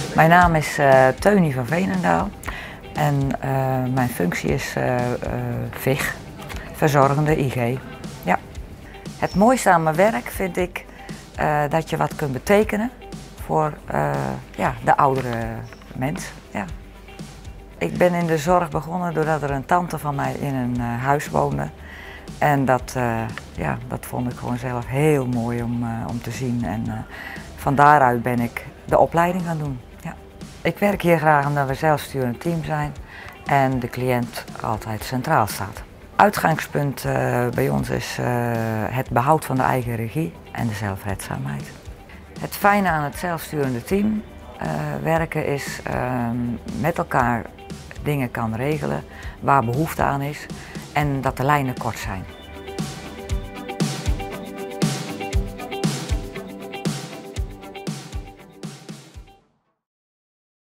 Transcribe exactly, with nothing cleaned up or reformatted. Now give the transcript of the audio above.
Mijn naam is uh, Teunie van Veenendaal en uh, mijn functie is uh, uh, V I G, verzorgende I G. Ja. Het mooiste aan mijn werk vind ik uh, dat je wat kunt betekenen voor uh, ja, de oudere mens. Ja. Ik ben in de zorg begonnen doordat er een tante van mij in een uh, huis woonde. En dat, uh, ja, dat vond ik gewoon zelf heel mooi om, uh, om te zien. En uh, van daaruit ben ik de opleiding gaan doen. Ja. Ik werk hier graag omdat we zelfsturend team zijn en de cliënt altijd centraal staat. Uitgangspunt uh, bij ons is uh, het behoud van de eigen regie en de zelfredzaamheid. Het fijne aan het zelfsturende team uh, werken is uh, met elkaar dingen kan regelen waar behoefte aan is en dat de lijnen kort zijn.